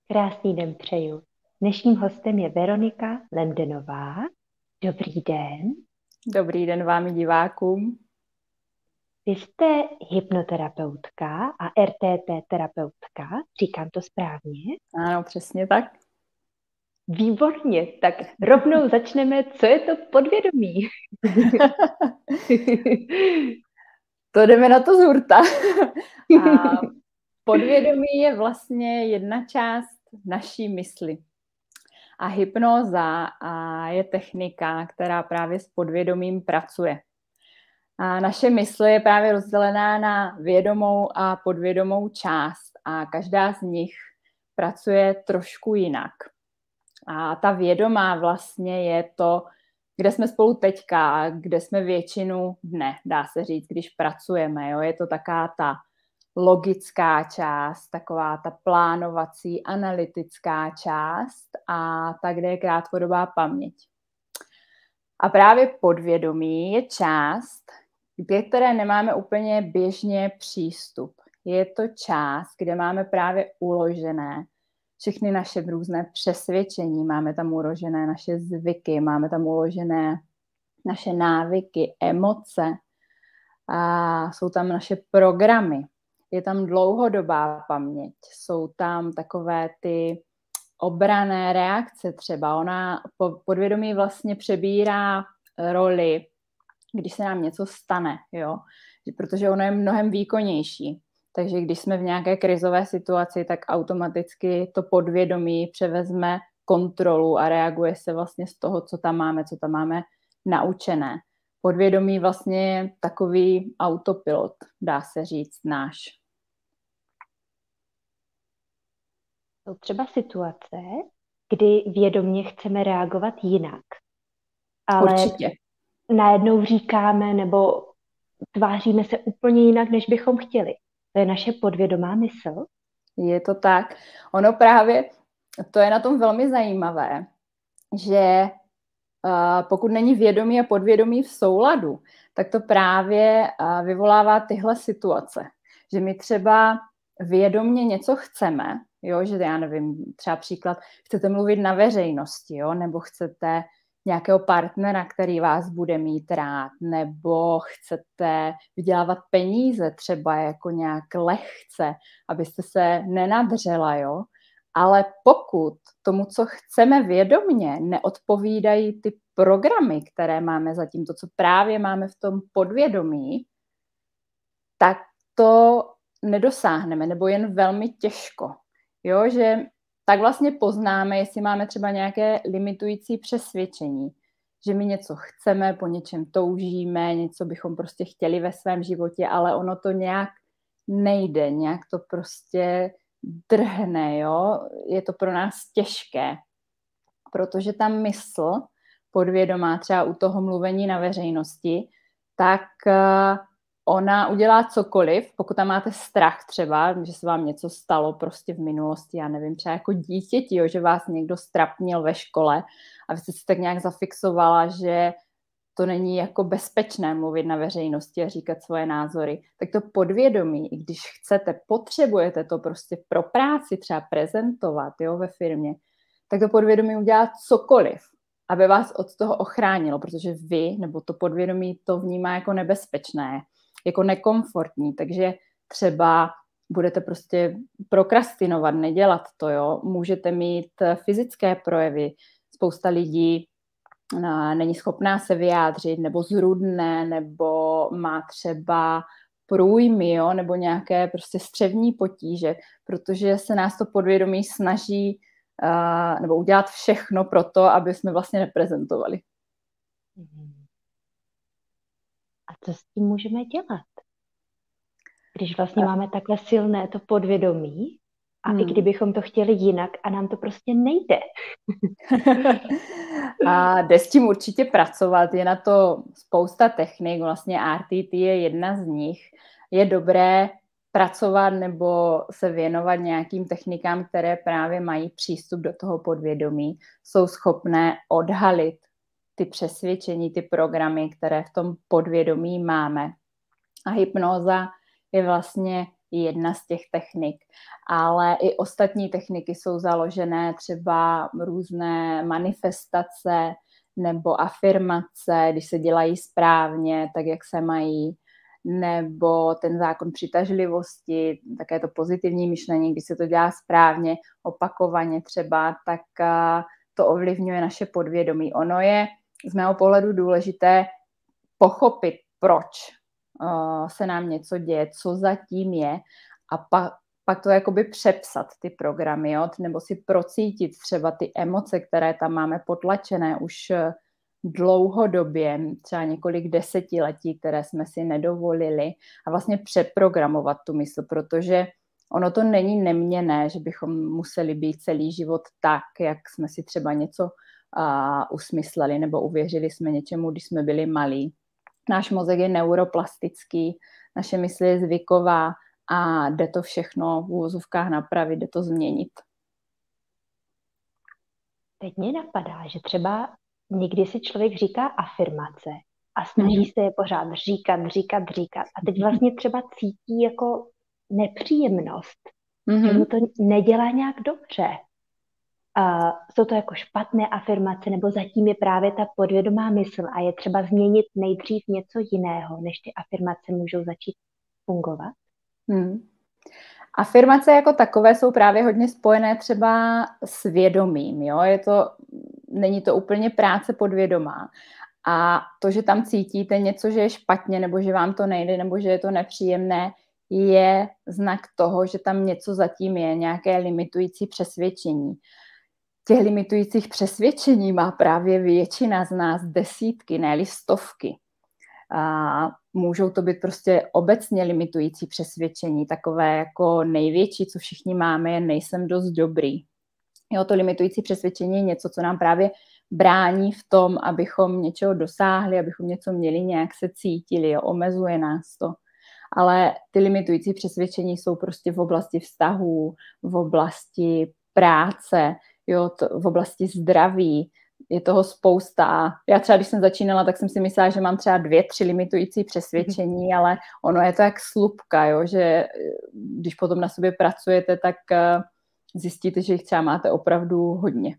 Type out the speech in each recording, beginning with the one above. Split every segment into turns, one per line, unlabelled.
Krásný den přeju. Dnešním hostem je Veronika Lendenová. Dobrý den.
Dobrý den vám i divákům.
Vy jste hypnoterapeutka a RTT terapeutka. Říkám to správně?
Ano, přesně tak.
Výborně, tak rovnou začneme. Co je to podvědomí?
To jdeme na to z hurta. A podvědomí je vlastně jedna část naší mysli. A hypnóza je technika, která právě s podvědomím pracuje. A naše mysl je právě rozdělená na vědomou a podvědomou část a každá z nich pracuje trošku jinak. A ta vědomá vlastně je to, kde jsme spolu teďka, kde jsme většinu dne, dá se říct, když pracujeme. Jo? Je to taká ta logická část, taková ta plánovací, analytická část a tak, kde je krátkodobá paměť. A právě podvědomí je část, ke které nemáme úplně běžně přístup. Je to část, kde máme právě uložené všechny naše různé přesvědčení, máme tam uložené naše zvyky, máme tam uložené naše návyky, emoce, a jsou tam naše programy, je tam dlouhodobá paměť, jsou tam takové ty obranné reakce třeba. Podvědomí vlastně přebírá roli, když se nám něco stane, jo? Protože ono je mnohem výkonnější. Takže když jsme v nějaké krizové situaci, tak automaticky to podvědomí převezme kontrolu a reaguje se vlastně z toho, co tam máme naučené. Podvědomí vlastně je takový autopilot, dá se říct, náš.
Jsou třeba situace, kdy vědomě chceme reagovat jinak. Ale
Určitě.
najednou říkáme nebo tváříme se úplně jinak, než bychom chtěli. To je naše podvědomá mysl.
Je to tak. Ono právě, to je na tom velmi zajímavé, že pokud není vědomí a podvědomí v souladu, tak to právě vyvolává tyhle situace. Že my třeba vědomě něco chceme, jo, že já nevím, třeba příklad, chcete mluvit na veřejnosti, jo, nebo chcete nějakého partnera, který vás bude mít rád, nebo chcete vydělávat peníze třeba jako nějak lehce, abyste se nenadřela, jo. Ale pokud tomu, co chceme vědomně, neodpovídají ty programy, které máme zatím, to, co právě máme v tom podvědomí, tak to nedosáhneme, nebo jen velmi těžko. Jo, že tak vlastně poznáme, jestli máme třeba nějaké limitující přesvědčení, že my něco chceme, po něčem toužíme, něco bychom prostě chtěli ve svém životě, ale ono to nějak nejde, nějak to prostě drhne, jo? Je to pro nás těžké, protože ta mysl podvědomá, třeba u toho mluvení na veřejnosti, tak ona udělá cokoliv, pokud tam máte strach třeba, že se vám něco stalo prostě v minulosti, já nevím, třeba jako dítěti, jo, že vás někdo strapnil ve škole a vy jste si tak nějak zafixovala, že to není jako bezpečné mluvit na veřejnosti a říkat svoje názory, tak to podvědomí, i když chcete, potřebujete to prostě pro práci třeba prezentovat, jo, ve firmě, tak to podvědomí udělá cokoliv, aby vás od toho ochránilo, protože vy, nebo to podvědomí to vnímá jako nebezpečné, jako nekomfortní, takže třeba budete prostě prokrastinovat, nedělat to, jo. Můžete mít fyzické projevy, spousta lidí není schopná se vyjádřit, nebo zrudne, nebo má třeba průjmy, jo, nebo nějaké prostě střevní potíže, protože se nás to podvědomí snaží nebo udělat všechno pro to, aby jsme vlastně neprezentovali.
A co s tím můžeme dělat? Když vlastně máme takhle silné to podvědomí a i kdybychom to chtěli jinak a nám to prostě nejde.
A jde s tím určitě pracovat, je na to spousta technik, vlastně RTT je jedna z nich. Je dobré pracovat nebo se věnovat nějakým technikám, které právě mají přístup do toho podvědomí, jsou schopné odhalit ty přesvědčení, ty programy, které v tom podvědomí máme. A hypnóza je vlastně jedna z těch technik, ale i ostatní techniky jsou založené, třeba různé manifestace nebo afirmace, když se dělají správně, tak jak se mají, nebo ten zákon přitažlivosti, také to pozitivní myšlení, když se to dělá správně, opakovaně třeba, tak to ovlivňuje naše podvědomí. Ono je z mého pohledu důležité pochopit, proč se nám něco děje, co zatím je, a pak to jakoby přepsat ty programy, jo? Nebo si procítit třeba ty emoce, které tam máme potlačené už dlouhodobě, třeba několik desetiletí, které jsme si nedovolili, a vlastně přeprogramovat tu mysl, protože ono to není neměnné, že bychom museli být celý život tak, jak jsme si třeba něco usmysleli nebo uvěřili jsme něčemu, když jsme byli malí. Náš mozek je neuroplastický, naše mysl je zvyková a jde to všechno v úvozovkách napravit, jde to změnit.
Teď mě napadá, že třeba někdy si člověk říká afirmace a snaží se je pořád říkat a teď vlastně třeba cítí jako nepříjemnost, že mu to nedělá nějak dobře. Jsou to jako špatné afirmace, nebo zatím je právě ta podvědomá mysl a je třeba změnit nejdřív něco jiného, než ty afirmace můžou začít fungovat?
Afirmace jako takové jsou právě hodně spojené třeba s vědomím. Jo? Není to úplně práce podvědomá. A to, že tam cítíte něco, že je špatně, nebo že vám to nejde, nebo že je to nepříjemné, je znak toho, že tam něco zatím je, nějaké limitující přesvědčení. Těch limitujících přesvědčení má právě většina z nás desítky, ne-li stovky. A můžou to být prostě obecně limitující přesvědčení, takové jako největší, co všichni máme, je nejsem dost dobrý. Jo, to limitující přesvědčení je něco, co nám právě brání v tom, abychom něčeho dosáhli, abychom něco měli, nějak se cítili, jo, omezuje nás to. Ale ty limitující přesvědčení jsou prostě v oblasti vztahů, v oblasti práce, jo, v oblasti zdraví, je toho spousta. Já třeba, když jsem začínala, tak jsem si myslela, že mám třeba 2-3 limitující přesvědčení, ale ono je to jak slupka, jo, že když potom na sobě pracujete, tak zjistíte, že jich třeba máte opravdu hodně.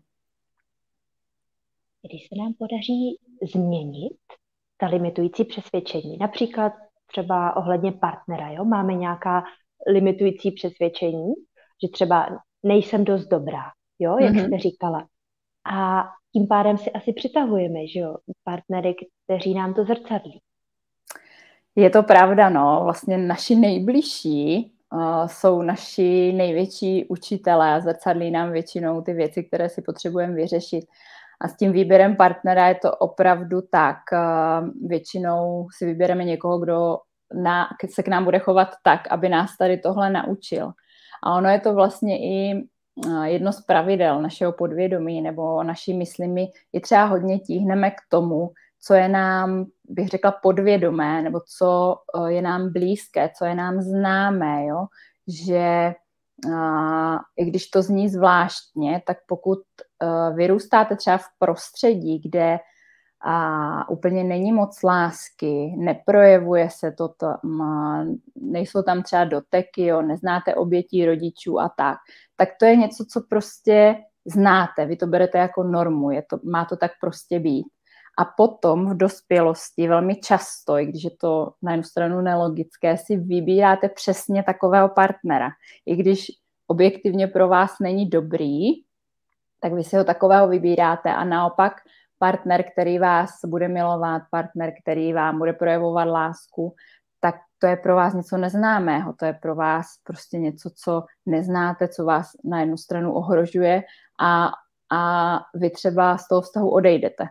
Když se nám podaří změnit ta limitující přesvědčení, například třeba ohledně partnera, jo, máme nějaká limitující přesvědčení, že třeba nejsem dost dobrá, jo, jak jste říkala. A tím pádem si asi přitahujeme, že jo, partnery, kteří nám to zrcadlí.
Je to pravda, no. Vlastně naši nejbližší jsou naši největší učitelé a zrcadlí nám většinou ty věci, které si potřebujeme vyřešit. A s tím výběrem partnera je to opravdu tak. Většinou si vybereme někoho, kdo se k nám bude chovat tak, aby nás tady tohle naučil. A ono je to vlastně i jedno z pravidel našeho podvědomí nebo naší mysli. My je třeba hodně tíhneme k tomu, co je nám, bych řekla, podvědomé, nebo co je nám blízké, co je nám známé, jo? Že i když to zní zvláštně, tak pokud vyrůstáte třeba v prostředí, kde úplně není moc lásky, neprojevuje se to tam, nejsou tam třeba doteky, jo, neznáte obětí rodičů a tak to je něco, co prostě znáte, vy to berete jako normu, má to tak prostě být. A potom v dospělosti velmi často, i když je to na jednu stranu nelogické, si vybíráte přesně takového partnera. I když objektivně pro vás není dobrý, tak vy si ho takového vybíráte a naopak partner, který vás bude milovat, partner, který vám bude projevovat lásku, tak to je pro vás něco neznámého, to je pro vás prostě něco, co neznáte, co vás na jednu stranu ohrožuje a vy třeba z toho vztahu odejdete.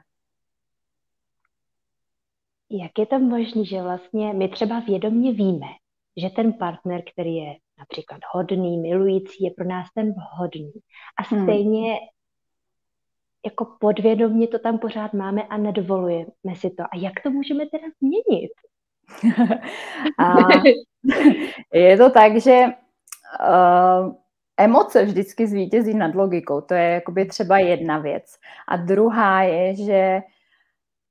Jak je to možné, že vlastně my třeba vědomě víme, že ten partner, který je například hodný, milující, je pro nás ten vhodný. A stejně jako podvědomě to tam pořád máme a nedovolujeme si to. A jak to můžeme teda změnit?
Je to tak, že emoce vždycky zvítězí nad logikou. To je jakoby třeba jedna věc. A druhá je, že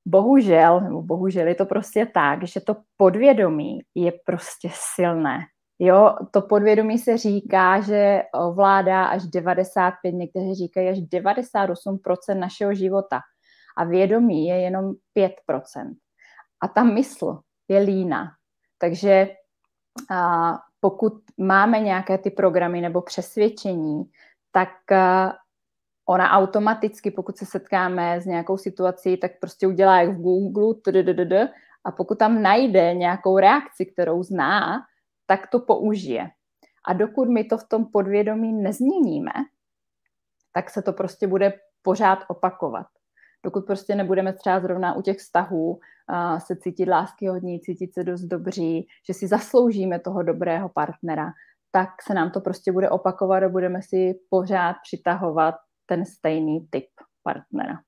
bohužel je to prostě tak, že to podvědomí je prostě silné. Jo, to podvědomí se říká, že ovládá až 95, někteří říkají až 98% našeho života. A vědomí je jenom 5%. A ta mysl je líná. Takže pokud máme nějaké ty programy nebo přesvědčení, tak ona automaticky, pokud se setkáme s nějakou situací, tak prostě udělá jak v Google, a pokud tam najde nějakou reakci, kterou zná, tak to použije. A dokud my to v tom podvědomí nezměníme, tak se to prostě bude pořád opakovat. Dokud prostě nebudeme třeba zrovna u těch vztahů se cítit láskyhodní, cítit se dost dobří, že si zasloužíme toho dobrého partnera, tak se nám to prostě bude opakovat a budeme si pořád přitahovat ten stejný typ partnera.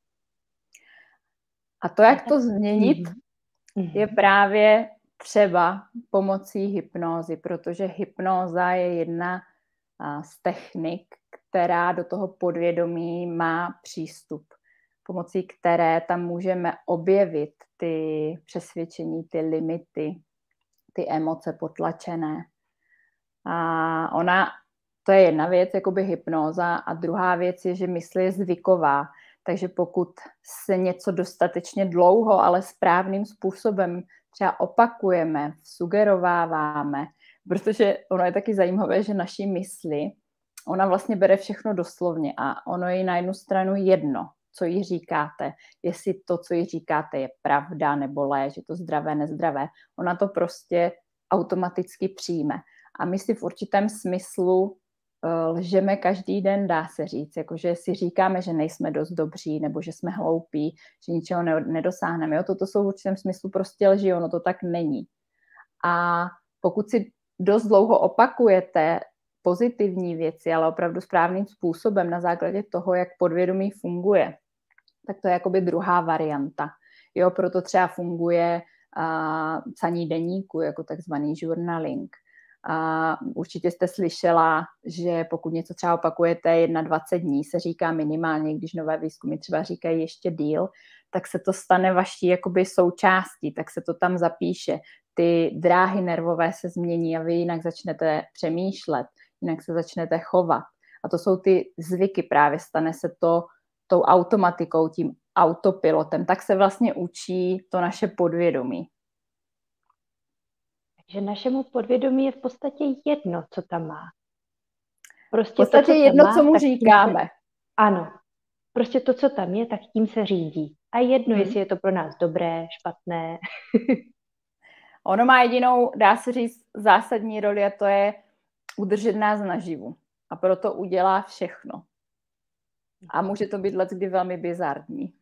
A to, jak to změnit, je právě třeba pomocí hypnózy, protože hypnóza je jedna z technik, která do toho podvědomí má přístup, pomocí které tam můžeme objevit ty přesvědčení, ty limity, ty emoce potlačené. A to je jedna věc, jakoby hypnóza, a druhá věc je, že mysl je zvyková. Takže pokud se něco dostatečně dlouho, ale správným způsobem třeba opakujeme, sugerováváme, protože ono je taky zajímavé, že naší mysli, ona vlastně bere všechno doslovně a ono je na jednu stranu jedno, co jí říkáte, jestli to, co jí říkáte, je pravda nebo lež, je to zdravé, nezdravé. Ona to prostě automaticky přijme. A my si v určitém smyslu lžeme každý den, dá se říct, jakože si říkáme, že nejsme dost dobří, nebo že jsme hloupí, že ničeho nedosáhneme. Jo? Toto jsou v určitém smyslu prostě lži, ono to tak není. A pokud si dost dlouho opakujete pozitivní věci, ale opravdu správným způsobem na základě toho, jak podvědomí funguje, tak to je jakoby druhá varianta. Jo, proto třeba funguje psaní deníku, jako takzvaný journaling. Určitě jste slyšela, že pokud něco třeba opakujete 21 dní, se říká minimálně, když nové výzkumy třeba říkají ještě díl, tak se to stane vaší jakoby součástí, tak se to tam zapíše. Ty dráhy nervové se změní a vy jinak začnete přemýšlet, jinak se začnete chovat. A to jsou ty zvyky, právě stane se to tou automatikou, tím autopilotem. Tak se vlastně učí to naše podvědomí.
Že našemu podvědomí je v podstatě jedno, co tam má.
Prostě v podstatě to, co jedno, má, co mu říkáme.
Ano. Prostě to, co tam je, tak tím se řídí. A jedno, jestli je to pro nás dobré, špatné.
Ono má jedinou, dá se říct, zásadní roli, a to je udržet nás naživu. A proto udělá všechno. A může to být leckdy velmi bizarní.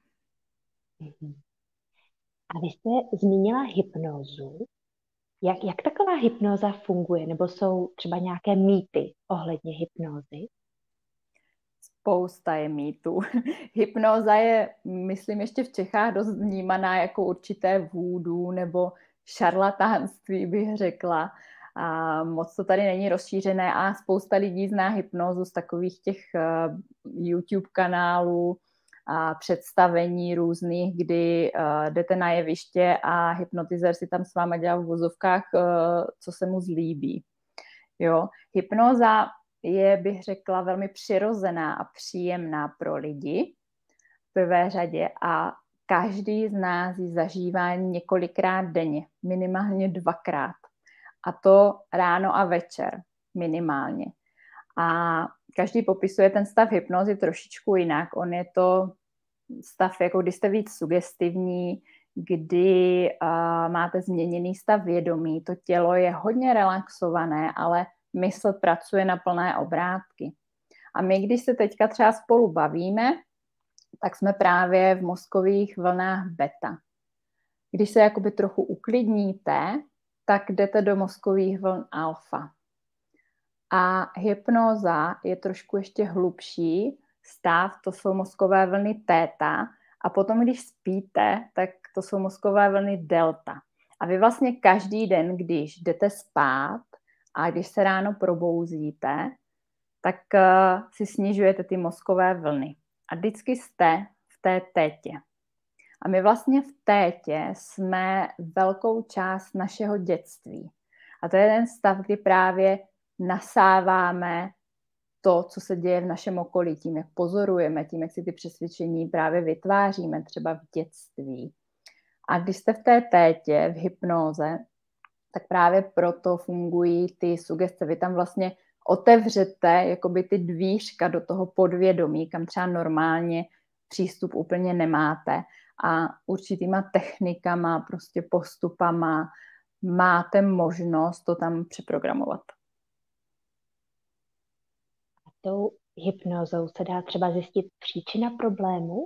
A vy jste zmínila hypnózu. Jak taková hypnóza funguje? Nebo jsou třeba nějaké mýty ohledně hypnózy?
Spousta je mýtů. Hypnóza je, myslím, ještě v Čechách dost vnímaná jako určité voodoo nebo šarlatánství, bych řekla. A moc to tady není rozšířené a spousta lidí zná hypnózu z takových těch YouTube kanálů a představení různých, kdy jdete na jeviště a hypnotizér si tam s váma dělá v vozovkách, co se mu zlíbí. Jo? Hypnóza je, bych řekla, velmi přirozená a příjemná pro lidi v prvé řadě a každý z nás ji zažívá několikrát denně, minimálně 2krát. A to ráno a večer minimálně. A každý popisuje ten stav hypnózy trošičku jinak. On je to stav, jako když jste víc sugestivní, kdy máte změněný stav vědomí. To tělo je hodně relaxované, ale mysl pracuje na plné obrátky. A my, když se teďka třeba spolu bavíme, tak jsme právě v mozkových vlnách beta. Když se jakoby trochu uklidníte, tak jdete do mozkových vln alfa. A hypnóza je trošku ještě hlubší stav, to jsou mozkové vlny téta, a potom, když spíte, tak to jsou mozkové vlny delta. A vy vlastně každý den, když jdete spát a když se ráno probouzíte, tak si snižujete ty mozkové vlny. A vždycky jste v té tétě. A my vlastně v tétě jsme velkou část našeho dětství. A to je ten stav, kdy právě nasáváme to, co se děje v našem okolí, tím, jak pozorujeme, tím, jak si ty přesvědčení právě vytváříme třeba v dětství. A když jste v té tétě, v hypnóze, tak právě proto fungují ty sugestce. Vy tam vlastně otevřete jakoby ty dvířka do toho podvědomí, kam třeba normálně přístup úplně nemáte. A určitýma technikama, prostě postupama máte možnost to tam přeprogramovat.
A tou hypnózou se dá třeba zjistit příčina problému?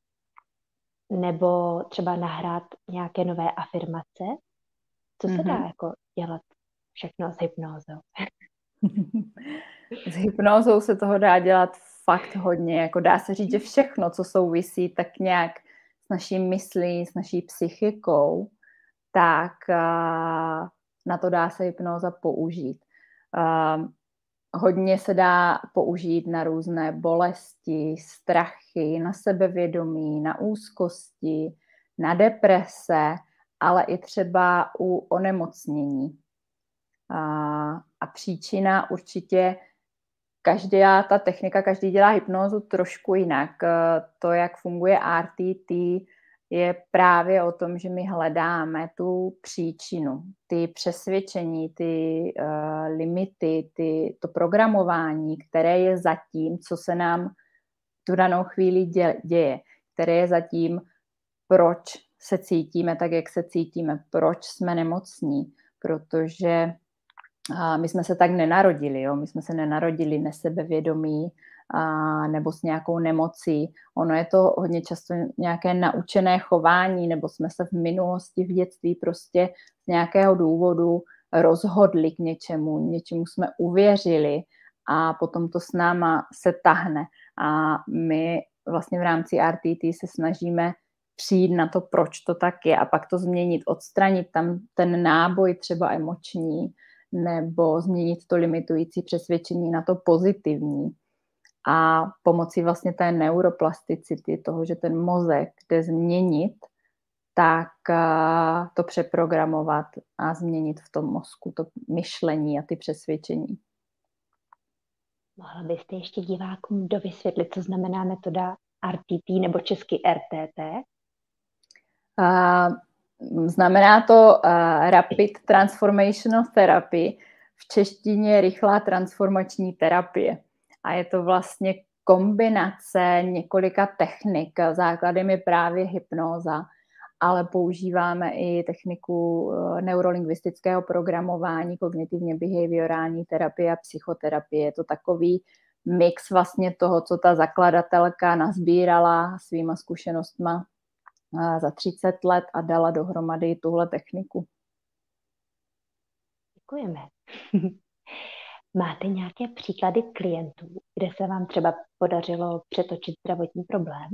Nebo třeba nahrát nějaké nové afirmace? Co se dá jako dělat všechno s hypnózou?
S hypnózou se toho dá dělat fakt hodně. Jako dá se říct, že všechno, co souvisí tak nějak s naší myslí, s naší psychikou, tak na to dá se hypnóza použít. Hodně se dá použít na různé bolesti, strachy, na sebevědomí, na úzkosti, na deprese, ale i třeba u onemocnění. A příčina určitě, každá ta technika, každý dělá hypnózu trošku jinak. To, jak funguje RTT, je právě o tom, že my hledáme tu příčinu, ty přesvědčení, ty limity, to programování, které je zatím, co se nám tu danou chvíli děje, které je zatím, proč se cítíme tak, jak se cítíme, proč jsme nemocní, protože my jsme se tak nenarodili, jo? My jsme se nenarodili nesebevědomí nebo s nějakou nemocí. Ono je to hodně často nějaké naučené chování, nebo jsme se v minulosti, v dětství prostě z nějakého důvodu rozhodli k něčemu jsme uvěřili a potom to s náma se tahne. A my vlastně v rámci RTT se snažíme přijít na to, proč to tak je a pak to změnit, odstranit tam ten náboj třeba emoční, nebo změnit to limitující přesvědčení na to pozitivní. A pomocí vlastně té neuroplasticity, toho, že ten mozek jde změnit, tak to přeprogramovat a změnit v tom mozku to myšlení a ty přesvědčení.
Mohla byste ještě divákům dovysvětlit, co znamená metoda RTT nebo česky RTT?
Znamená to Rapid Transformational Therapy, v češtině rychlá transformační terapie. A je to vlastně kombinace několika technik. Základem je právě hypnóza, ale používáme i techniku neurolingvistického programování, kognitivně behaviorální terapie a psychoterapie. Je to takový mix vlastně toho, co ta zakladatelka nazbírala svýma zkušenostma za 30 let a dala dohromady tuhle techniku.
Děkujeme. Máte nějaké příklady klientů, kde se vám třeba podařilo přetočit zdravotní problém?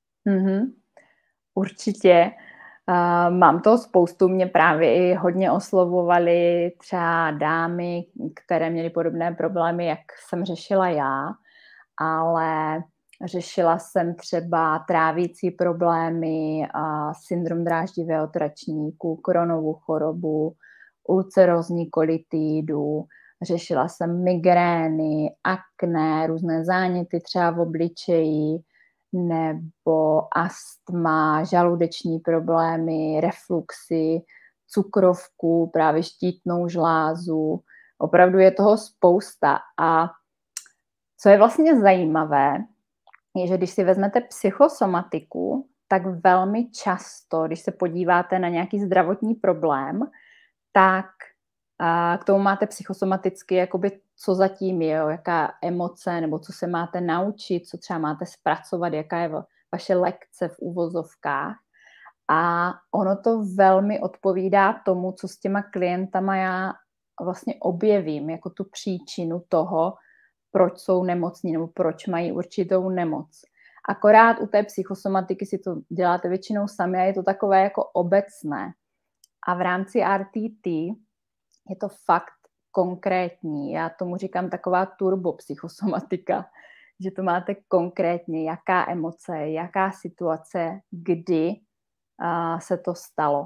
Určitě. Mám toho spoustu. Mě právě i hodně oslovovali třeba dámy, které měly podobné problémy, jak jsem řešila já, ale řešila jsem třeba trávící problémy, syndrom dráždivého tračníku, Crohnovu chorobu, ulcerózní kolitidu, řešila jsem migrény, akné, různé záněty třeba v obličeji, nebo astma, žaludeční problémy, refluxy, cukrovku, právě štítnou žlázu. Opravdu je toho spousta. A co je vlastně zajímavé, je, že když si vezmete psychosomatiku, tak velmi často, když se podíváte na nějaký zdravotní problém, tak k tomu máte psychosomaticky, jakoby, co zatím je, jaká emoce, nebo co se máte naučit, co třeba máte zpracovat, jaká je vaše lekce v uvozovkách. A ono to velmi odpovídá tomu, co s těma klientama já vlastně objevím, jako tu příčinu toho, proč jsou nemocní nebo proč mají určitou nemoc. Akorát u té psychosomatiky si to děláte většinou sami a je to takové jako obecné. A v rámci RTT je to fakt konkrétní. Já tomu říkám taková turbopsychosomatika, že to máte konkrétně, jaká emoce, jaká situace, kdy se to stalo.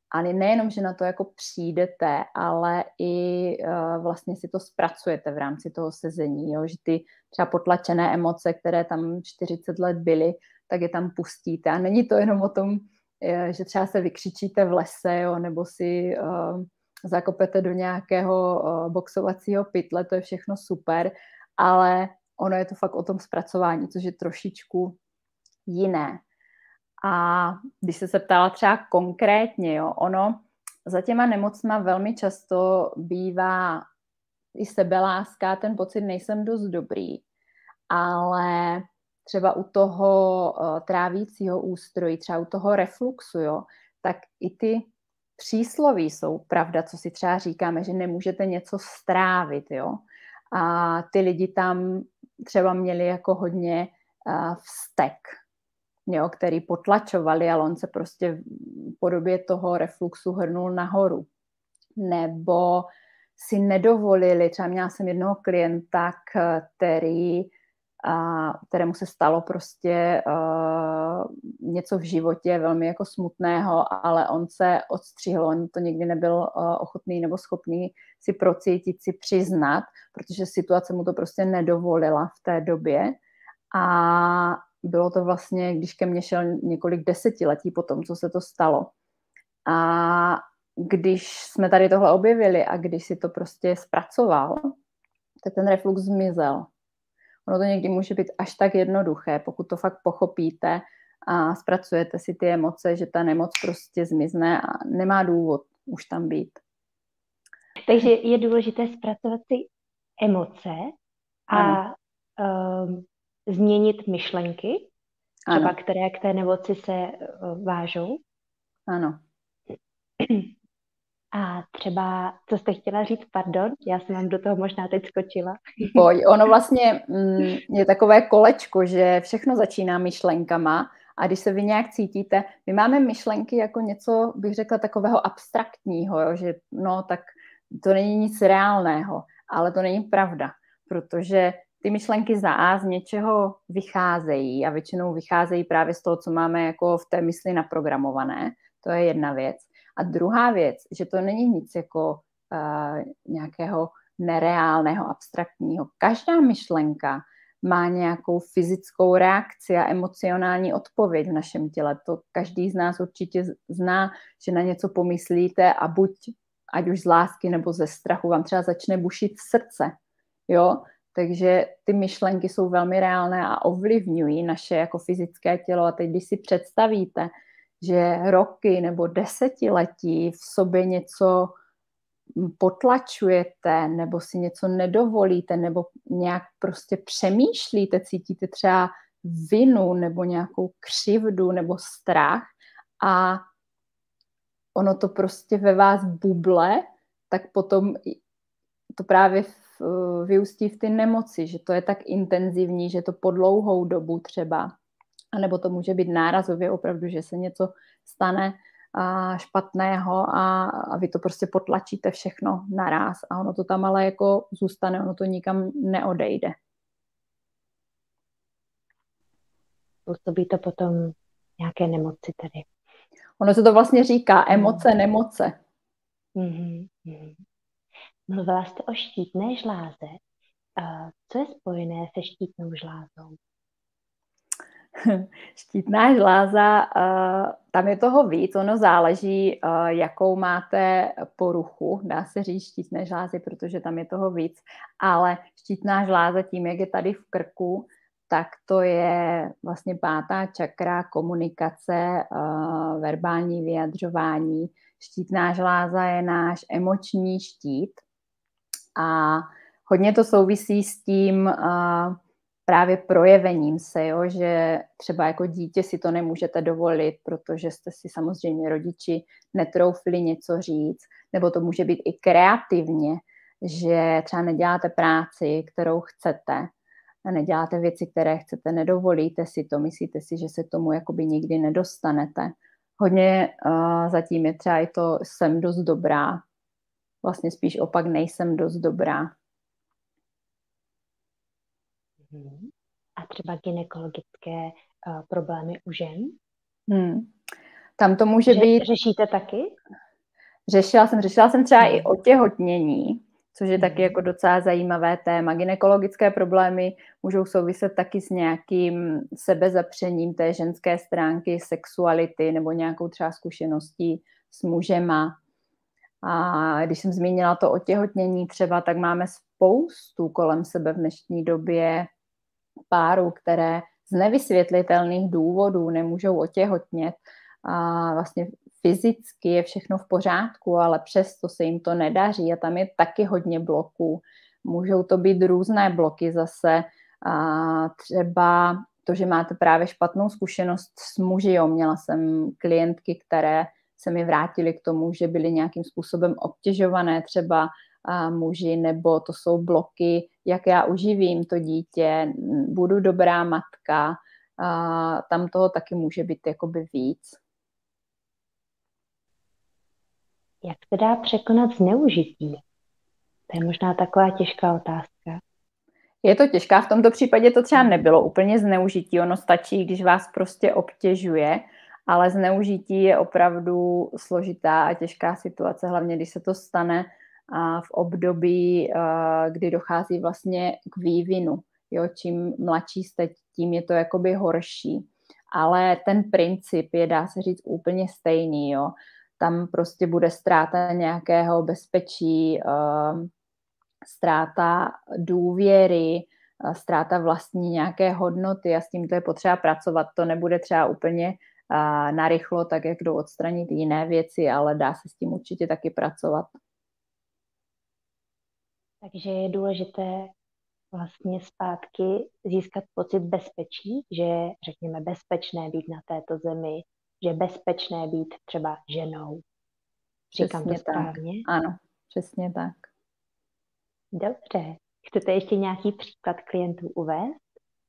ale nejenom, že na to jako přijdete, ale i vlastně si to zpracujete v rámci toho sezení, jo? Že ty třeba potlačené emoce, které tam 40 let byly, tak je tam pustíte. A není to jenom o tom, že třeba se vykřičíte v lese, jo? Nebo si zakopete do nějakého boxovacího pytle, to je všechno super, ale ono je to fakt o tom zpracování, což je trošičku jiné. A když se ptala třeba konkrétně, jo, ono za těma nemocma velmi často bývá i sebeláska, ten pocit nejsem dost dobrý, ale třeba u toho trávícího ústrojí, třeba u toho refluxu, jo, tak i ty přísloví jsou pravda, co si třeba říkáme, že nemůžete něco strávit, jo. A ty lidi tam třeba měli jako hodně vztek, jo, který potlačovali, ale on se prostě v podobě toho refluxu hrnul nahoru. Nebo si nedovolili, třeba měla jsem jednoho klienta, kterému se stalo prostě něco v životě velmi jako smutného, ale on se odstřihl, on to nikdy nebyl ochotný nebo schopný si procítit, si přiznat, protože situace mu to prostě nedovolila v té době. A bylo to vlastně, když ke mně šel několik desetiletí po tom, co se to stalo. A když jsme tady tohle objevili a když si to prostě zpracoval, tak ten reflux zmizel. Ono to někdy může být až tak jednoduché, pokud to fakt pochopíte a zpracujete si ty emoce, že ta nemoc prostě zmizne a nemá důvod už tam být.
Takže je důležité zpracovat si emoce a změnit myšlenky, třeba které k té nemoci se vážou.
Ano.
A třeba, co jste chtěla říct, pardon, já jsem vám do toho možná teď skočila.
Pojď, ono vlastně je takové kolečko, že všechno začíná myšlenkama a když se vy nějak cítíte, my máme myšlenky jako něco, bych řekla, takového abstraktního, jo, že no tak to není nic reálného, ale to není pravda, protože ty myšlenky za A z něčeho vycházejí a většinou vycházejí právě z toho, co máme jako v té mysli naprogramované, to je jedna věc. A druhá věc, že to není nic jako nějakého nereálného, abstraktního. Každá myšlenka má nějakou fyzickou reakci a emocionální odpověď v našem těle. To každý z nás určitě zná, že na něco pomyslíte a buď, ať už z lásky nebo ze strachu, vám třeba začne bušit srdce. Jo? Takže ty myšlenky jsou velmi reálné a ovlivňují naše jako fyzické tělo. A teď, když si představíte, že roky nebo desetiletí v sobě něco potlačujete nebo si něco nedovolíte nebo nějak prostě přemýšlíte, cítíte třeba vinu nebo nějakou křivdu nebo strach a ono to prostě ve vás buble, tak potom to právě vyústí v ty nemoci, že to je tak intenzivní, že to po dlouhou dobu třeba, anebo to může být nárazově opravdu, že se něco stane špatného a vy to prostě potlačíte všechno naráz a ono to tam ale jako zůstane, ono to nikam neodejde.
Působí to potom nějaké nemoci tady.
Ono se to vlastně říká emoce, nemoce.
Mluvila jste o štítné žláze. Co je spojené se štítnou žlázou?
Štítná žláza, tam je toho víc, ono záleží, jakou máte poruchu, dá se říct štítné žlázy, protože tam je toho víc, ale štítná žláza tím, jak je tady v krku, tak to je vlastně 5. čakra, komunikace, verbální vyjadřování. Štítná žláza je náš emoční štít a hodně to souvisí s tím právě projevením se, jo? Že třeba jako dítě si to nemůžete dovolit, protože jste si samozřejmě rodiči netroufli něco říct, nebo to může být i kreativně, že třeba neděláte práci, kterou chcete, neděláte věci, které chcete, nedovolíte si to, myslíte si, že se k tomu jakoby nikdy nedostanete. Hodně zatím je třeba i to jsem dost dobrá, vlastně spíš opak nejsem dost dobrá.
A třeba gynekologické problémy u žen?
Tam to může být...
Řešíte taky?
Řešila jsem třeba i otěhotnění, což je taky jako docela zajímavé téma. Gynekologické problémy můžou souviset taky s nějakým sebezapřením té ženské stránky, sexuality nebo nějakou třeba zkušeností s mužema. A když jsem zmínila to otěhotnění třeba, tak máme spoustu kolem sebe v dnešní době párů, které z nevysvětlitelných důvodů nemůžou otěhotnět. A vlastně fyzicky je všechno v pořádku, ale přesto se jim to nedaří a tam je taky hodně bloků. Můžou to být různé bloky zase, a třeba to, že máte právě špatnou zkušenost s muži. Jo. Měla jsem klientky, které se mi vrátily k tomu, že byly nějakým způsobem obtěžované třeba muži, nebo to jsou bloky, jak já uživím to dítě, budu dobrá matka, tam toho taky může být jakoby víc.
Jak se dá překonat zneužití? To je možná taková těžká otázka.
Je to těžká, v tomto případě to třeba nebylo úplně zneužití, ono stačí, když vás prostě obtěžuje, ale zneužití je opravdu složitá a těžká situace, hlavně když se to stane v období, kdy dochází vlastně k vývinu. Jo, čím mladší jste, tím je to jakoby horší. Ale ten princip je, dá se říct, úplně stejný. Jo. Tam prostě bude ztráta nějakého bezpečí, ztráta důvěry, ztráta vlastní nějaké hodnoty a s tím to je potřeba pracovat. To nebude třeba úplně narychlo, tak jak jdou odstranit jiné věci, ale dá se s tím určitě taky pracovat.
Takže je důležité vlastně zpátky získat pocit bezpečí, že je, řekněme, bezpečné být na této zemi, že je bezpečné být třeba ženou. Říkám to správně?
Ano, přesně tak.
Dobře. Chcete ještě nějaký příklad klientů uvést?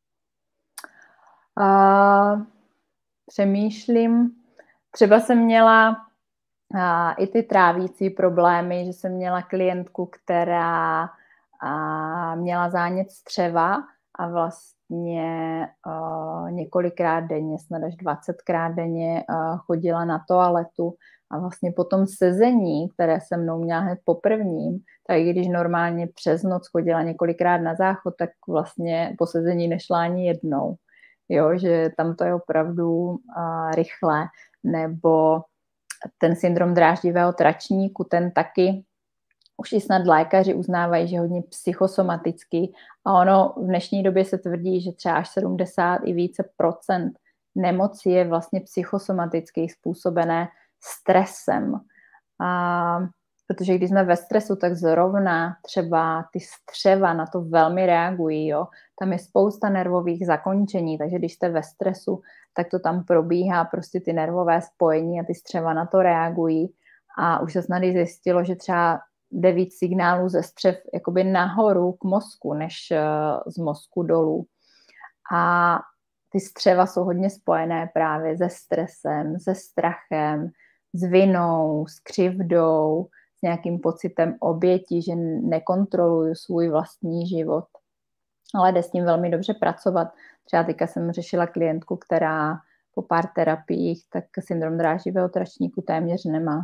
Přemýšlím. Třeba jsem měla i ty trávící problémy, že jsem měla klientku, která měla zánět střeva a vlastně několikrát denně, snad až 20krát denně chodila na toaletu a vlastně po tom sezení, které se mnou měla hned po prvním, tak i když normálně přes noc chodila několikrát na záchod, tak vlastně po sezení nešla ani jednou. Jo, že tam to je opravdu rychlé. Nebo ten syndrom dráždivého tračníku, ten taky už i snad lékaři uznávají, že je hodně psychosomatický a ono v dnešní době se tvrdí, že třeba až 70 i více procent nemocí je vlastně psychosomatických, způsobené stresem. Protože když jsme ve stresu, tak zrovna třeba ty střeva na to velmi reagují. Jo? Tam je spousta nervových zakončení, takže když jste ve stresu, tak to tam probíhá prostě ty nervové spojení a ty střeva na to reagují. A už se snad zjistilo, že třeba jde víc signálů ze střev jakoby nahoru k mozku, než z mozku dolů. A ty střeva jsou hodně spojené právě se stresem, se strachem, s vinou, s křivdou, s nějakým pocitem oběti, že nekontroluju svůj vlastní život. Ale jde s tím velmi dobře pracovat. Třeba teďka jsem řešila klientku, která po pár terapiích tak syndrom dráždivého tračníku téměř nemá.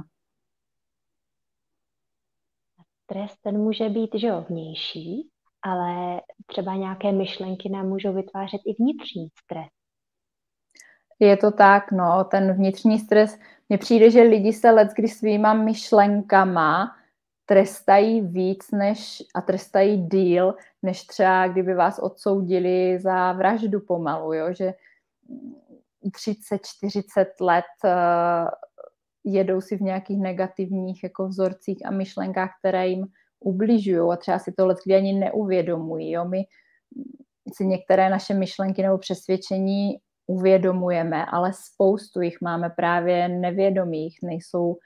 Stres ten může být, že jo, vnější, ale třeba nějaké myšlenky nám můžou vytvářet i vnitřní stres.
Je to tak, no, ten vnitřní stres, mně přijde, že lidi se leckdy svýma myšlenkama trestají víc a trestají díl, než třeba kdyby vás odsoudili za vraždu pomalu, jo, že 30-40 let jedou si v nějakých negativních jako vzorcích a myšlenkách, které jim ubližují a třeba si to leckdy ani neuvědomují. Jo. My si některé naše myšlenky nebo přesvědčení uvědomujeme, ale spoustu jich máme právě nevědomých, nejsou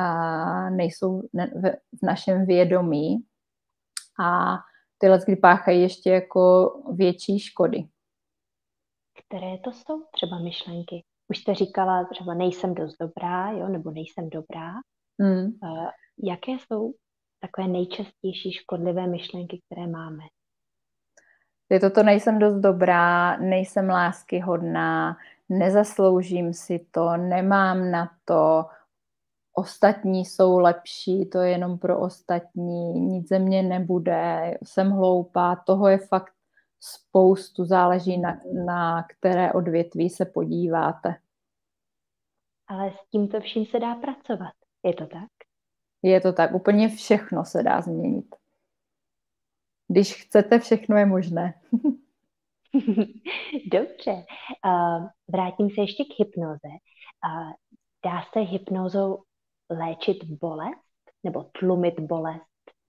v našem vědomí a ty leckdy páchají ještě jako větší škody.
Které to jsou třeba myšlenky? Už jste říkala třeba nejsem dost dobrá, jo, nebo nejsem dobrá. Jaké jsou takové nejčastější škodlivé myšlenky, které máme?
Je to nejsem dost dobrá, nejsem láskyhodná, nezasloužím si to, nemám na to, ostatní jsou lepší, to je jenom pro ostatní, nic ze mě nebude, jsem hloupá, toho je fakt spoustu, záleží na které odvětví se podíváte.
Ale s tímto vším se dá pracovat. Je to tak?
Je to tak, úplně všechno se dá změnit. Když chcete, všechno je možné.
Dobře. Vrátím se ještě k hypnoze. Dá se hypnózou léčit bolest nebo tlumit bolest?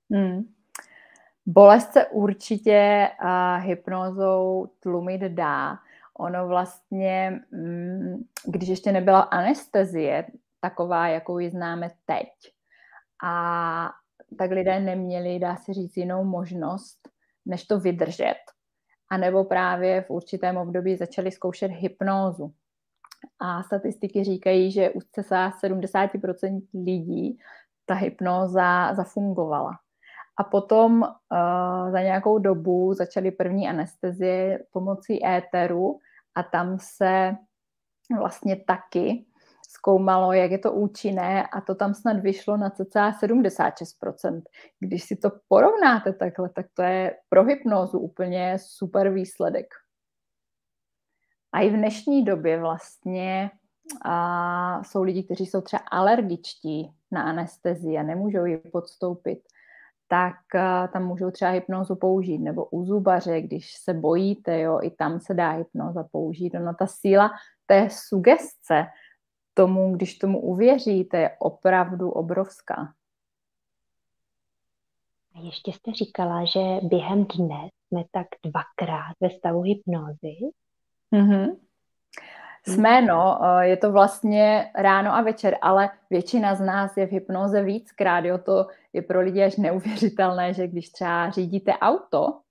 Bolest se určitě hypnózou tlumit dá. Ono vlastně, když ještě nebyla anestezie, taková, jakou ji známe teď, a tak lidé neměli, dá se říct, jinou možnost, než to vydržet. A nebo právě v určitém období začali zkoušet hypnózu. A statistiky říkají, že u 70% lidí ta hypnóza zafungovala. A potom za nějakou dobu začaly první anestezie pomocí éteru a tam se vlastně taky zkoumalo, jak je to účinné, a to tam snad vyšlo na cca 76%. Když si to porovnáte takhle, tak to je pro hypnózu úplně super výsledek. A i v dnešní době vlastně jsou lidi, kteří jsou třeba alergičtí na anestezii a nemůžou ji podstoupit, tak tam můžou třeba hypnózu použít, nebo u zubaře, když se bojíte, jo, i tam se dá hypnóza použít. Ono, ta síla té sugestce tomu, když tomu uvěříte, je opravdu obrovská.
A ještě jste říkala, že během dne jsme tak 2krát ve stavu hypnózy.
Jsme, no, je to vlastně ráno a večer, ale většina z nás je v hypnóze víckrát, jo, to je pro lidi až neuvěřitelné, že když třeba řídíte auto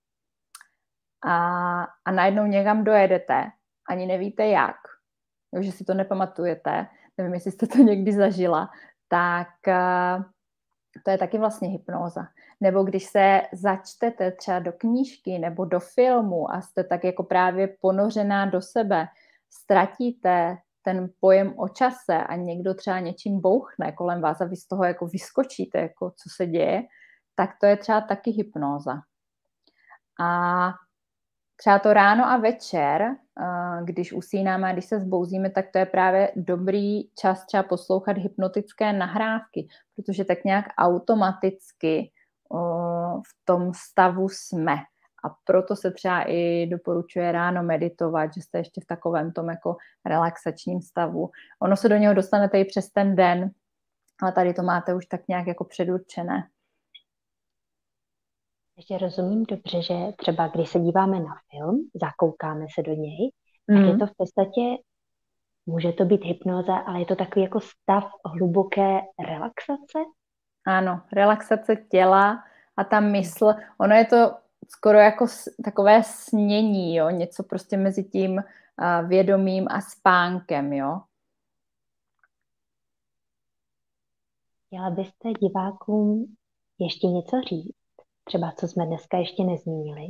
a najednou někam dojedete, ani nevíte jak, jo, že si to nepamatujete, nevím, jestli jste to někdy zažila, tak to je taky vlastně hypnóza. Nebo když se začtete třeba do knížky nebo do filmu a jste tak jako právě ponořená do sebe, ztratíte ten pojem o čase a někdo třeba něčím bouchne kolem vás a vy z toho jako vyskočíte, jako co se děje, tak to je třeba taky hypnóza. A třeba to ráno a večer, když usínáme a když se zbouzíme, tak to je právě dobrý čas třeba poslouchat hypnotické nahrávky, protože tak nějak automaticky v tom stavu jsme. A proto se třeba i doporučuje ráno meditovat, že jste ještě v takovém tom jako relaxačním stavu. Ono se do něho dostanete i přes ten den, ale tady to máte už tak nějak jako předurčené.
Ještě rozumím dobře, že třeba když se díváme na film, zakoukáme se do něj, tak je to v podstatě, může to být hypnóza, ale je to takový jako stav hluboké relaxace?
Ano, relaxace těla a ta mysl, ono je to skoro jako takové snění, jo, něco prostě mezi tím vědomím a spánkem, jo.
Chtěla byste divákům ještě něco říct? Třeba co jsme dneska ještě nezmínili?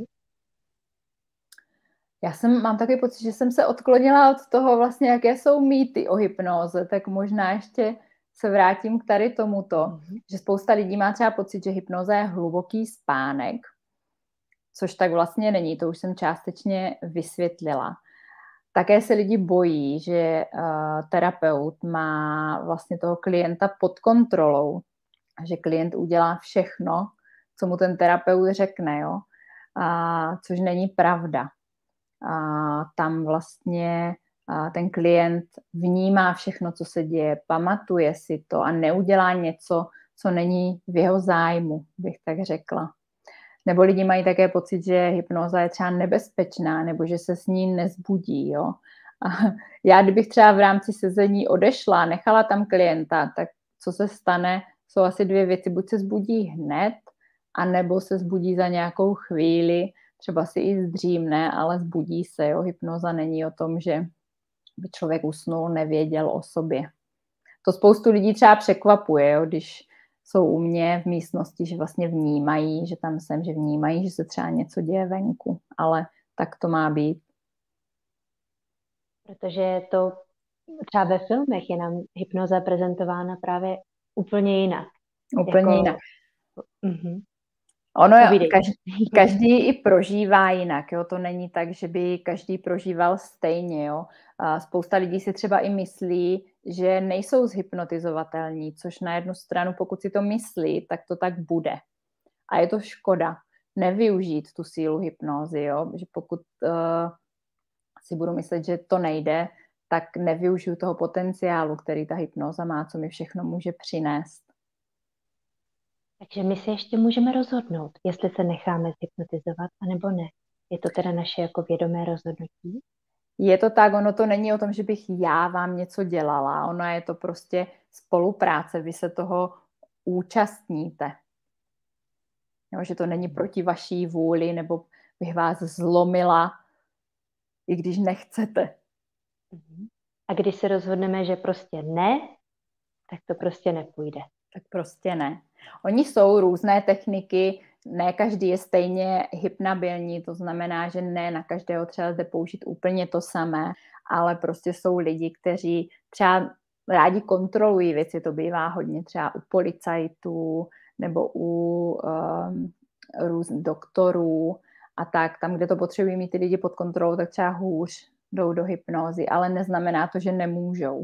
Mám takový pocit, že jsem se odklonila od toho vlastně, jaké jsou mýty o hypnóze, tak možná ještě se vrátím k tady tomuto, že spousta lidí má třeba pocit, že hypnóza je hluboký spánek, což tak vlastně není, to už jsem částečně vysvětlila. Také se lidi bojí, že terapeut má vlastně toho klienta pod kontrolou, že klient udělá všechno, co mu ten terapeut řekne, jo? Což není pravda. Tam vlastně ten klient vnímá všechno, co se děje, pamatuje si to a neudělá něco, co není v jeho zájmu, bych tak řekla. Nebo lidi mají také pocit, že hypnóza je třeba nebezpečná, nebo že se s ní nezbudí, jo. A já, kdybych třeba v rámci sezení odešla, nechala tam klienta, tak co se stane, jsou asi 2 věci. Buď se zbudí hned, anebo se zbudí za nějakou chvíli, třeba si i zdřímne, ale zbudí se, jo. Hypnóza není o tom, že by člověk usnul, nevěděl o sobě. To spoustu lidí třeba překvapuje, jo, když jsou u mě v místnosti, že vlastně vnímají, že tam jsem, že vnímají, že se třeba něco děje venku, ale tak to má být.
Protože to třeba ve filmech je nám hypnoza prezentována právě úplně jinak.
Úplně jinak.
Uh-huh.
Ono každý i prožívá jinak, jo? To není tak, že by každý prožíval stejně, jo? A spousta lidí si třeba i myslí, že nejsou zhypnotizovatelní, což na jednu stranu, pokud si to myslí, tak to tak bude. A je to škoda nevyužít tu sílu hypnózy, jo? Že pokud si budu myslet, že to nejde, tak nevyužiju toho potenciálu, který ta hypnóza má, co mi všechno může přinést.
Takže my si ještě můžeme rozhodnout, jestli se necháme zhypnotizovat, anebo ne. Je to teda naše jako vědomé rozhodnutí?
Je to tak, ono to není o tom, že bych já vám něco dělala, ono je to prostě spolupráce, vy se toho účastníte. Jo, že to není proti vaší vůli, nebo bych vás zlomila, i když nechcete.
A když se rozhodneme, že prostě ne, tak to prostě nepůjde.
Tak prostě ne. Oni jsou různé techniky, ne každý je stejně hypnabilní, to znamená, že ne na každého třeba jde použít úplně to samé, ale prostě jsou lidi, kteří třeba rádi kontrolují věci, to bývá hodně třeba u policajtů nebo u různých doktorů a tak, tam, kde to potřebují mít ty lidi pod kontrolou, tak třeba hůř jdou do hypnózy, ale neznamená to, že nemůžou.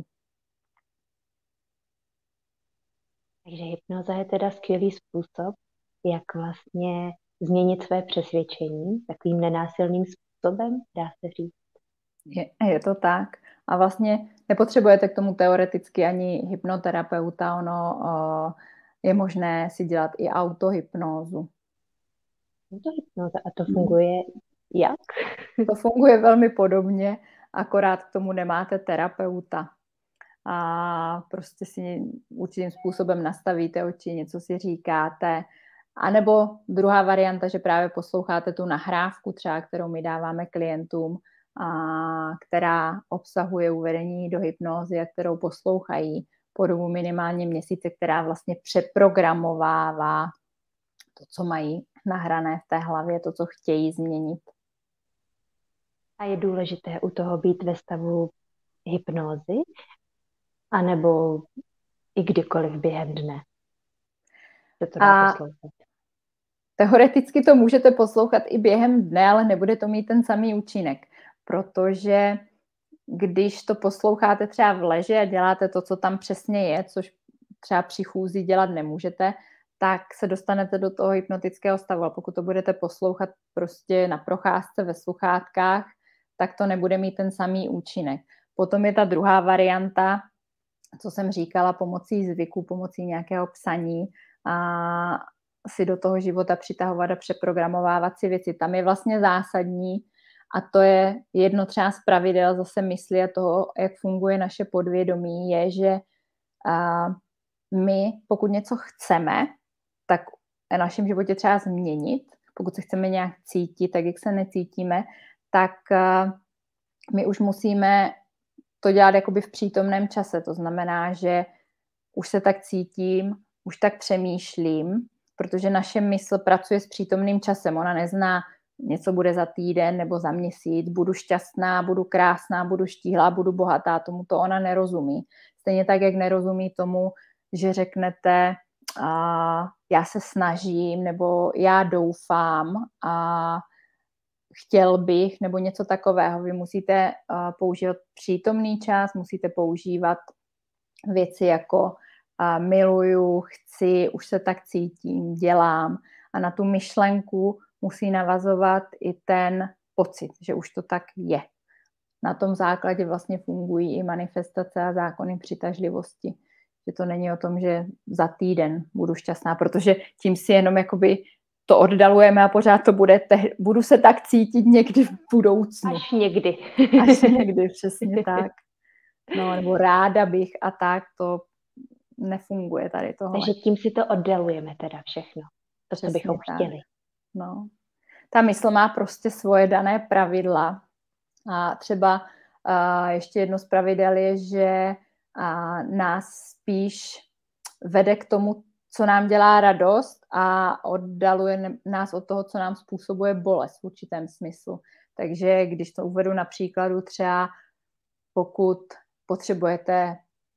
Takže hypnoza je teda skvělý způsob, jak vlastně změnit své přesvědčení takovým nenásilným způsobem, dá se říct.
Je to tak. A vlastně nepotřebujete k tomu teoreticky ani hypnoterapeuta, ono je možné si dělat i autohypnózu.
Autohypnoza, a to funguje jak?
To funguje velmi podobně, akorát k tomu nemáte terapeuta. A prostě si určitým způsobem nastavíte oči, něco si říkáte. A nebo druhá varianta, že právě posloucháte tu nahrávku třeba, kterou my dáváme klientům, která obsahuje uvedení do hypnózy a kterou poslouchají po dobu minimálně měsíce, která vlastně přeprogramovává to, co mají nahrané v té hlavě, to, co chtějí změnit.
A je důležité u toho být ve stavu hypnózy, anebo i kdykoliv během dne? Se to dá poslouchat.
Teoreticky to můžete poslouchat i během dne, ale nebude to mít ten samý účinek, protože když to posloucháte třeba v leže a děláte to, co tam přesně je, což třeba při chůzi dělat nemůžete, tak se dostanete do toho hypnotického stavu. A pokud to budete poslouchat prostě na procházce ve sluchátkách, tak to nebude mít ten samý účinek. Potom je ta druhá varianta, co jsem říkala, pomocí zvyku, pomocí nějakého psaní a si do toho života přitahovat a přeprogramovávat si věci. Tam je vlastně zásadní a to je jedno třeba z pravidel zase mysli a toho, jak funguje naše podvědomí, je, že my, pokud něco chceme, tak v našem životě třeba změnit, pokud se chceme nějak cítit, tak jak se necítíme, tak my už musíme to dělat jakoby v přítomném čase. To znamená, že už se tak cítím, už tak přemýšlím, protože naše mysl pracuje s přítomným časem. Ona nezná, něco bude za týden nebo za měsíc, budu šťastná, budu krásná, budu štíhlá, budu bohatá, tomu to ona nerozumí. Stejně tak, jak nerozumí tomu, že řeknete já se snažím, nebo já doufám a chtěl bych, nebo něco takového. Vy musíte používat přítomný čas, musíte používat věci jako miluju, chci, už se tak cítím, dělám. A na tu myšlenku musí navazovat i ten pocit, že už to tak je. Na tom základě vlastně fungují i manifestace a zákony přitažlivosti. Že to není o tom, že za týden budu šťastná, protože tím si jenom jakoby to oddalujeme a pořád to budu se tak cítit někdy v budoucnu.
Až někdy.
Až někdy, přesně tak. No, nebo ráda bych a tak, to nefunguje tady tohle.
Takže tím si to oddalujeme teda všechno. To, co bychom chtěli.
No. Ta mysl má prostě svoje dané pravidla. A třeba ještě jedno z pravidel je, že nás spíš vede k tomu, co nám dělá radost a oddaluje nás od toho, co nám způsobuje bolest v určitém smyslu. Takže když to uvedu na příkladu, třeba pokud potřebujete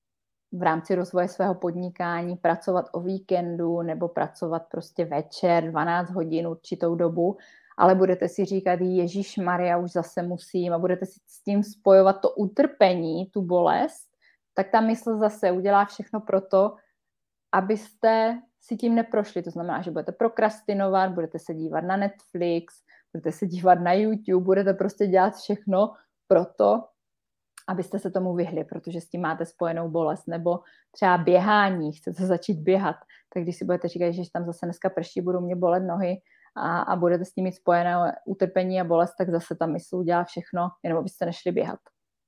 v rámci rozvoje svého podnikání pracovat o víkendu nebo pracovat prostě večer 12 hodin určitou dobu, ale budete si říkat, Ježišmarja, už zase musím, a budete si s tím spojovat to utrpení, tu bolest, tak ta mysl zase udělá všechno pro to, abyste si tím neprošli. To znamená, že budete prokrastinovat, budete se dívat na Netflix, budete se dívat na YouTube, budete prostě dělat všechno pro to, abyste se tomu vyhli, protože s tím máte spojenou bolest. Nebo třeba běhání, chcete začít běhat, tak když si budete říkat, že tam zase dneska prší, budou mě bolet nohy a budete s tím mít spojené utrpení a bolest, tak zase ta mysl udělá všechno, jenom abyste nešli běhat.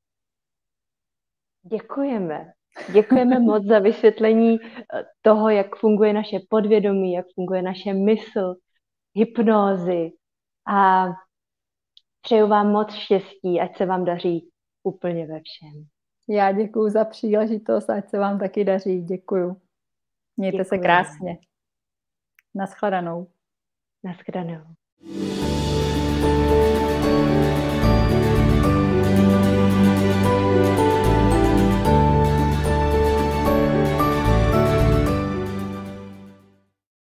Děkujeme. Děkujeme moc za vysvětlení toho, jak funguje naše podvědomí, jak funguje naše mysl, hypnózy, a přeju vám moc štěstí, ať se vám daří úplně ve všem.
Já děkuju za příležitost, ať se vám taky daří. Děkuju. Mějte se krásně. Naschledanou.
Naschledanou.